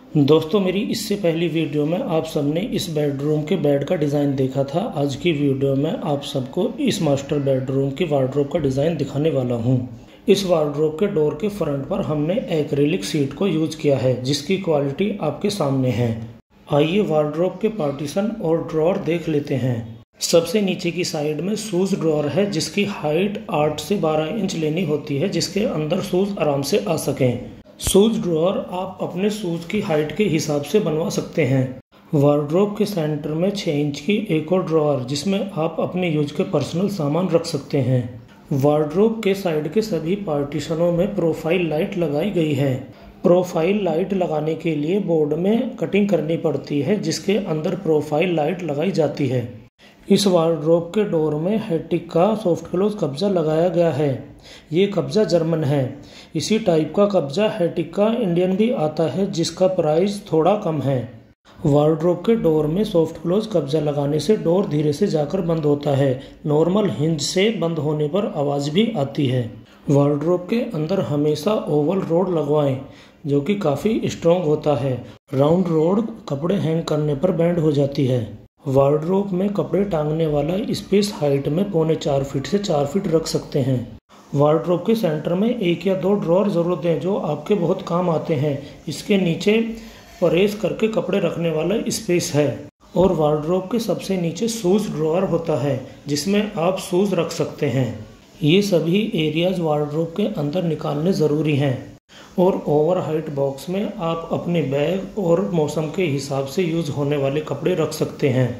दोस्तों, मेरी इससे पहली वीडियो में आप सबने इस बेडरूम के बेड का डिज़ाइन देखा था। आज की वीडियो में आप सबको इस मास्टर बेडरूम की वार्डरोब का डिज़ाइन दिखाने वाला हूं। इस वार्डरोब के डोर के फ्रंट पर हमने एक्रिलिक शीट को यूज किया है, जिसकी क्वालिटी आपके सामने है। आइए वार्डरोब के पार्टीशन और ड्रॉअर देख लेते हैं। सबसे नीचे की साइड में शूज़ ड्रॉअर है, जिसकी हाइट 8 से 12 इंच लेनी होती है, जिसके अंदर शूज़ आराम से आ सकें। शूज़ ड्रॉअर आप अपने शूज़ की हाइट के हिसाब से बनवा सकते हैं। वार्डरोब के सेंटर में 6 इंच की एक और ड्रॉअर, जिसमें आप अपने यूज के पर्सनल सामान रख सकते हैं। वार्डरोब के साइड के सभी पार्टीशनों में प्रोफाइल लाइट लगाई गई है। प्रोफाइल लाइट लगाने के लिए बोर्ड में कटिंग करनी पड़ती है, जिसके अंदर प्रोफाइल लाइट लगाई जाती है। इस वार्डरोब के डोर में हेटिक का सॉफ्ट क्लोज कब्जा लगाया गया है। ये कब्जा जर्मन है। इसी टाइप का कब्जा हेटिक का इंडियन भी आता है, जिसका प्राइस थोड़ा कम है। वार्डरोब के डोर में सॉफ्ट क्लोज कब्जा लगाने से डोर धीरे से जाकर बंद होता है। नॉर्मल हिंज से बंद होने पर आवाज़ भी आती है। वार्डरोब के अंदर हमेशा ओवल रोड लगवाएं, जो कि काफ़ी स्ट्रॉन्ग होता है। राउंड रोड कपड़े हैंग करने पर बैंड हो जाती है। वार्डरोब में कपड़े टांगने वाला स्पेस हाइट में 3.25 फीट से 4 फीट रख सकते हैं। वार्डरोब के सेंटर में 1 या 2 ड्रॉअर ज़रूर दें, जो आपके बहुत काम आते हैं। इसके नीचे प्रेस करके कपड़े रखने वाला स्पेस है। और वार्डरोब के सबसे नीचे शूज़ ड्रॉअर होता है, जिसमें आप शूज़ रख सकते हैं। ये सभी एरियाज वार्डरोब के अंदर निकालने ज़रूरी हैं। और ओवर हाइट बॉक्स में आप अपने बैग और मौसम के हिसाब से यूज़ होने वाले कपड़े रख सकते हैं।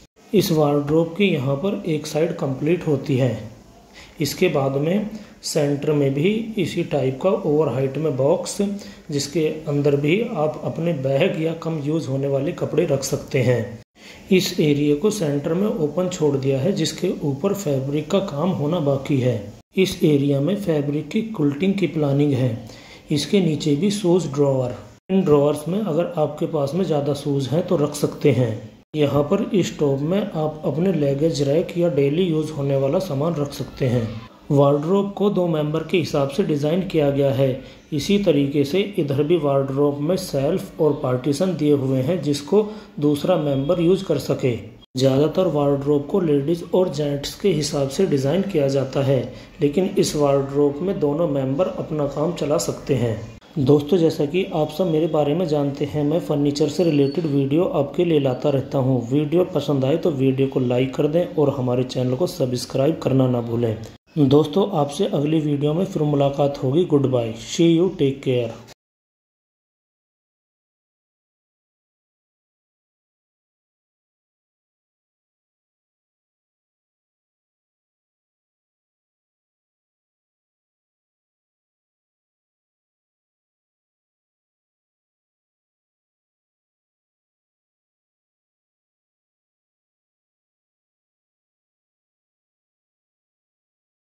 इस वार्डरोब की यहाँ पर एक साइड कंप्लीट होती है। इसके बाद में सेंटर में भी इसी टाइप का ओवर हाइट में बॉक्स, जिसके अंदर भी आप अपने बैग या कम यूज़ होने वाले कपड़े रख सकते हैं। इस एरिया को सेंटर में ओपन छोड़ दिया है, जिसके ऊपर फैब्रिक का काम होना बाकी है। इस एरिया में फैब्रिक की क्विल्टिंग की प्लानिंग है। इसके नीचे भी शूज़ ड्रॉअर। इन ड्रॉअर्स में अगर आपके पास में ज़्यादा शूज़ हैं तो रख सकते हैं। यहाँ पर इस टॉप में आप अपने लगेज रैक या डेली यूज़ होने वाला सामान रख सकते हैं। वार्डरोब को 2 मेंबर के हिसाब से डिज़ाइन किया गया है। इसी तरीके से इधर भी वार्डरोब में सेल्फ और पार्टीशन दिए हुए हैं, जिसको दूसरा मेंबर यूज कर सके। ज़्यादातर वार्डरोब को लेडीज़ और जेंट्स के हिसाब से डिज़ाइन किया जाता है, लेकिन इस वार्डरोब में दोनों मेंबर अपना काम चला सकते हैं। दोस्तों, जैसा कि आप सब मेरे बारे में जानते हैं, मैं फर्नीचर से रिलेटेड वीडियो आपके लिए लाता रहता हूं। वीडियो पसंद आए तो वीडियो को लाइक कर दें और हमारे चैनल को सब्सक्राइब करना ना भूलें। दोस्तों, आपसे अगली वीडियो में फिर मुलाकात होगी। Goodbye, see you, take care.